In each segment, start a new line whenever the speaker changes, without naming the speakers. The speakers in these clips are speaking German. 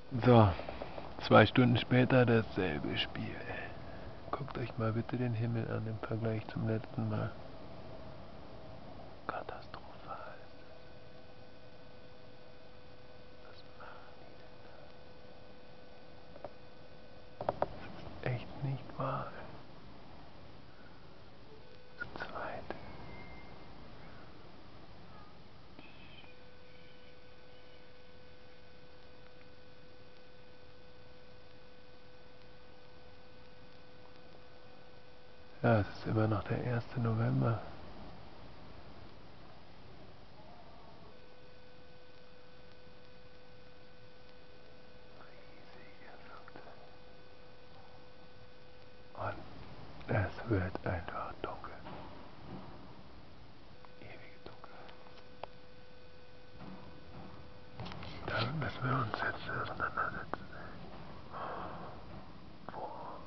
So, 2 Stunden später dasselbe Spiel. Guckt euch mal bitte den Himmel an im Vergleich zum letzten Mal. Katastrophal. Was machen die denn da? Das ist echt nicht wahr. Zu zweit. Ja, es ist immer noch der 1. November. Und es wird einfach dunkel. Ewige Dunkelheit. Damit müssen wir uns jetzt auseinandersetzen. Boah.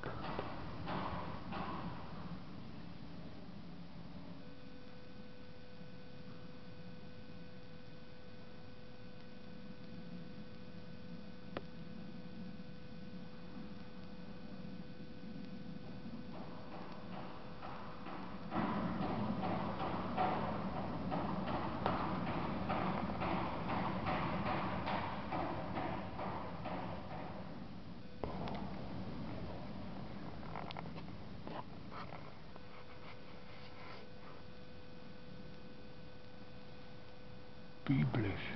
Biblisch.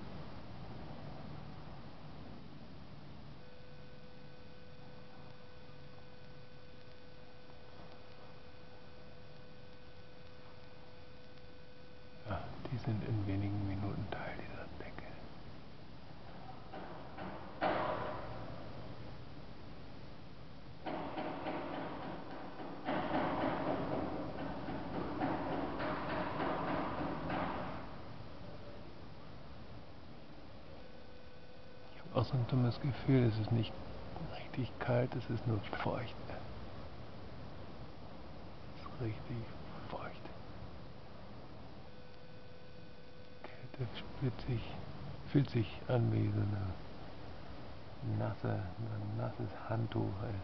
Ja, die sind in wenigen Minuten Teil dieser Decke. Ich habe auch so ein dummes Gefühl, es ist nicht richtig kalt, es ist nur feucht. Es ist richtig feucht. Kälte fühlt sich an wie so ein nasses Handtuch. Ey.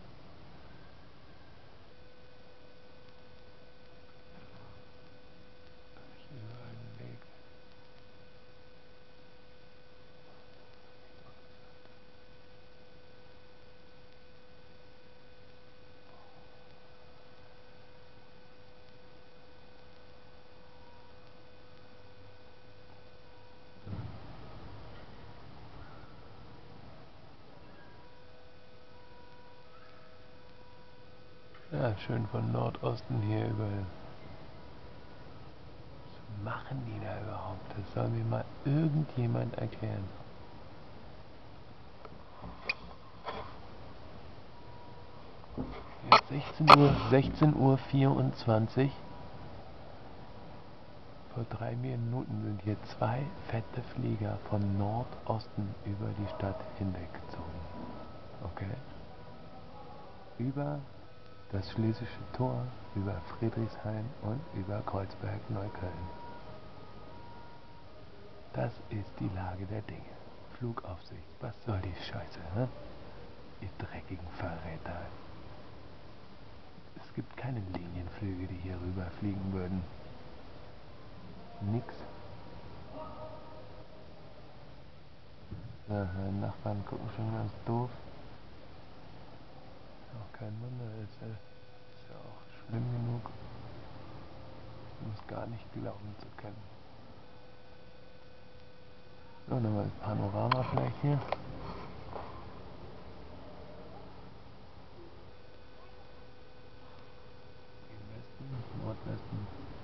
Das sich überall legt. Ja, schön von Nordosten hier überall. Was machen die da überhaupt? Das soll mir mal irgendjemand erklären. Jetzt 16:24 Uhr. Vor 3 Minuten sind hier 2 fette Flieger von Nordosten über die Stadt hinweggezogen. Okay? Über das Schlesische Tor, über Friedrichshain und über Kreuzberg-Neukölln. Das ist die Lage der Dinge. Flugaufsicht, was soll die Scheiße, ne? Ihr dreckigen Verräter. Es gibt keine Linienflüge, die hier rüber fliegen würden. Nix. Ja, meine Nachbarn gucken schon ganz doof. Auch kein Wunder, ist ja auch schlimm genug, um es gar nicht glauben zu können. So, nochmal das Panorama vielleicht hier. Im Westen, Nordwesten.